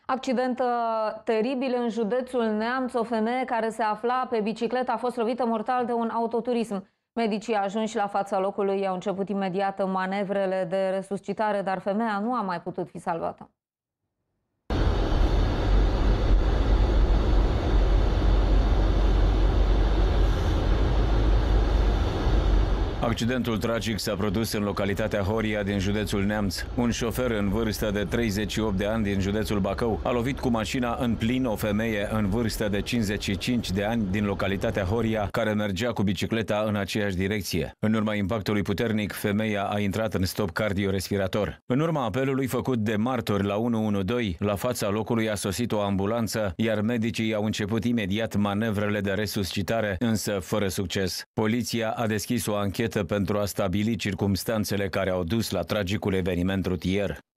Accident teribil în județul Neamț. O femeie care se afla pe bicicletă a fost lovită mortal de un autoturism. Medicii ajunși la fața locului au început imediat manevrele de resuscitare, dar femeia nu a mai putut fi salvată. Accidentul tragic s-a produs în localitatea Horia din județul Neamț. Un șofer în vârstă de 38 de ani din județul Bacău a lovit cu mașina în plin o femeie în vârstă de 55 de ani din localitatea Horia, care mergea cu bicicleta în aceeași direcție. În urma impactului puternic, femeia a intrat în stop cardiorespirator. În urma apelului făcut de martori la 112, la fața locului a sosit o ambulanță, iar medicii au început imediat manevrele de resuscitare, însă fără succes. Poliția a deschis o anchetă pentru a stabili circumstanțele care au dus la tragicul eveniment rutier.